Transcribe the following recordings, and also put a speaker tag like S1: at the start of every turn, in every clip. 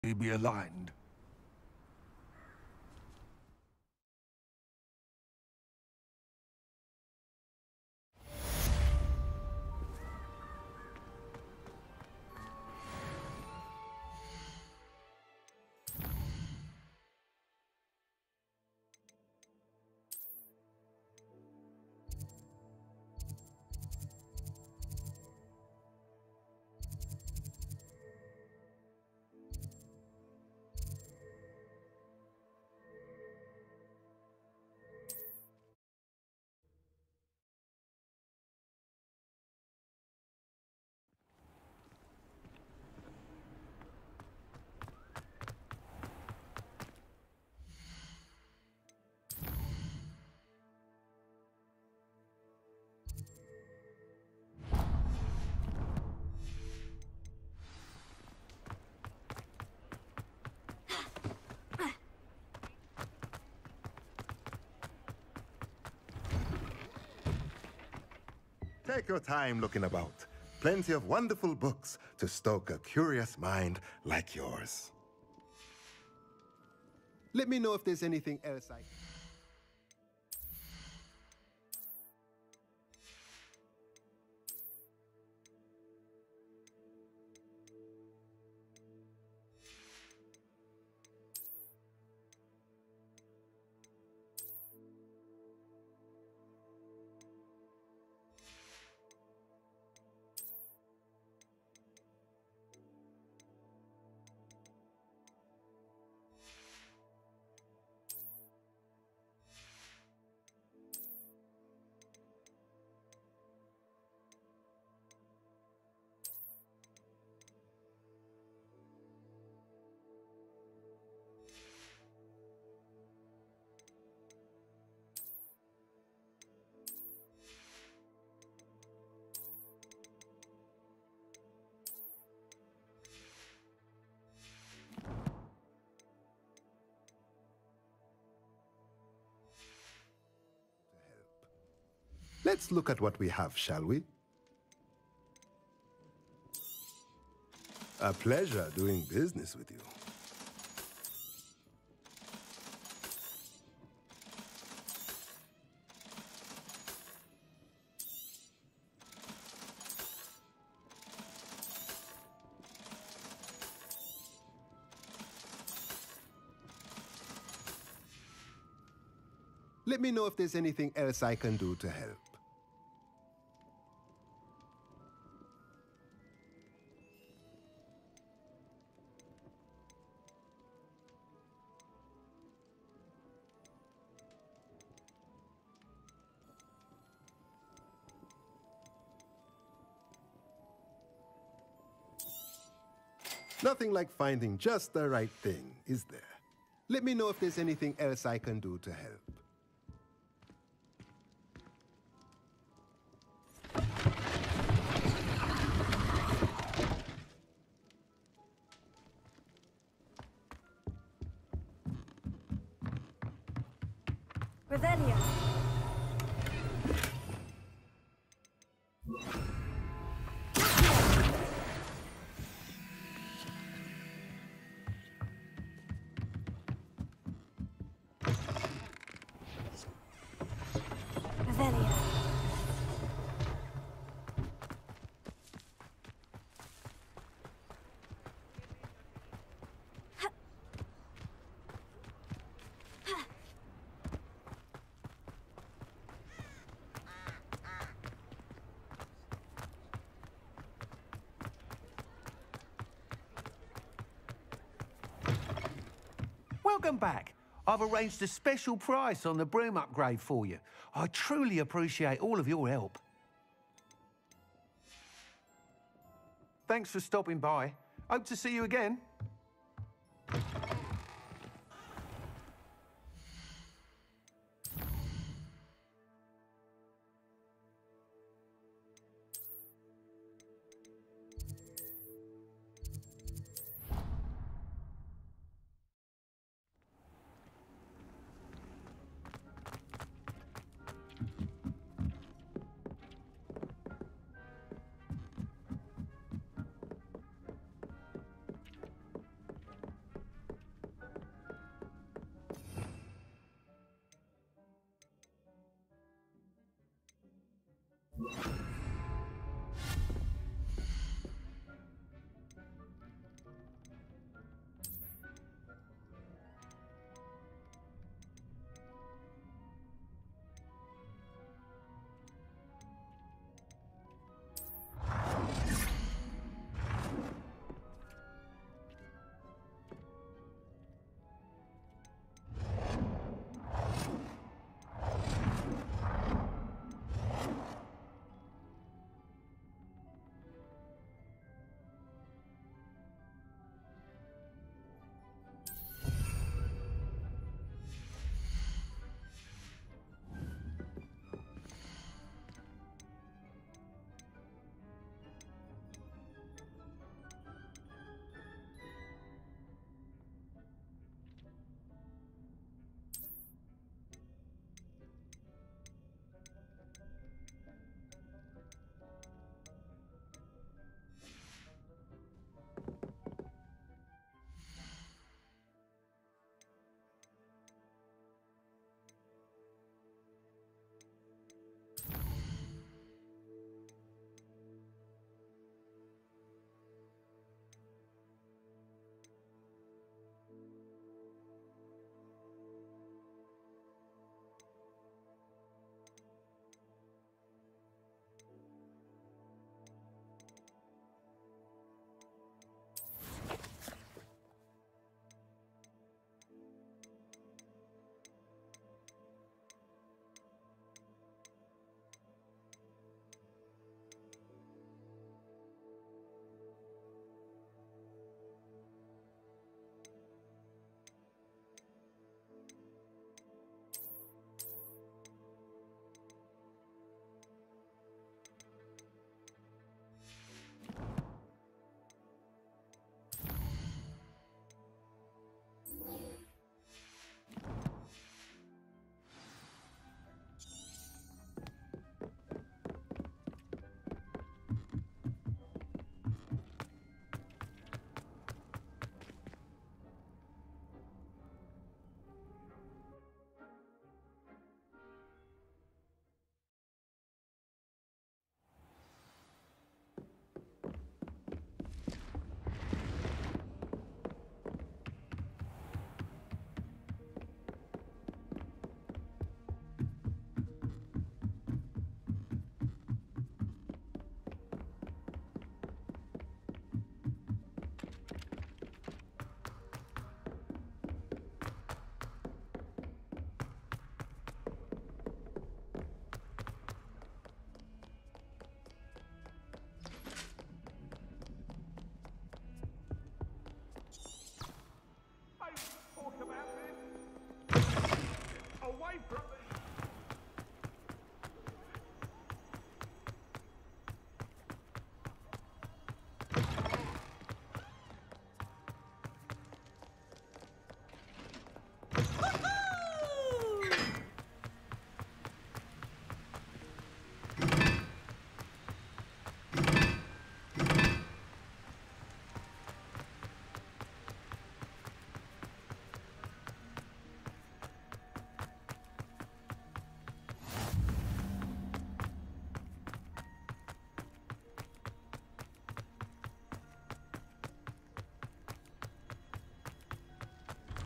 S1: be aligned.
S2: Take your time looking about. Plenty of wonderful books to stoke a curious mind like yours. Let me know if there's anything else I can... Let's look at what we have, shall we? A pleasure doing business with you. Let me know if there's anything else I can do to help. Nothing like finding just the right thing, is there? Let me know if there's anything else I can do to help.
S3: Revelio. Revelio.
S4: Welcome back. I've arranged a special price on the broom upgrade for you. I truly appreciate all of your help. Thanks for stopping by. Hope to see you again.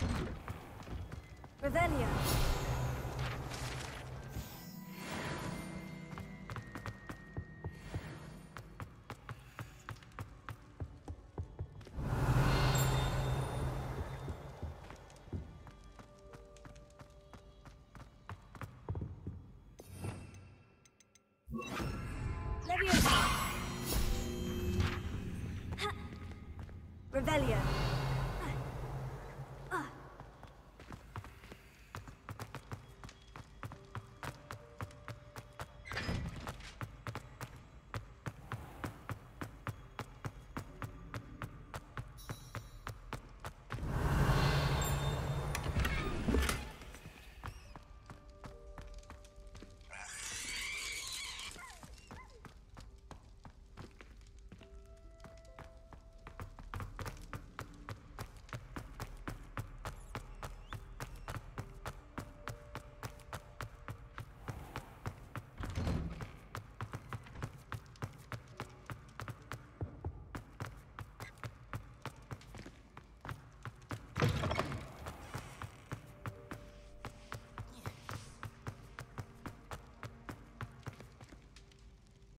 S3: Revelio.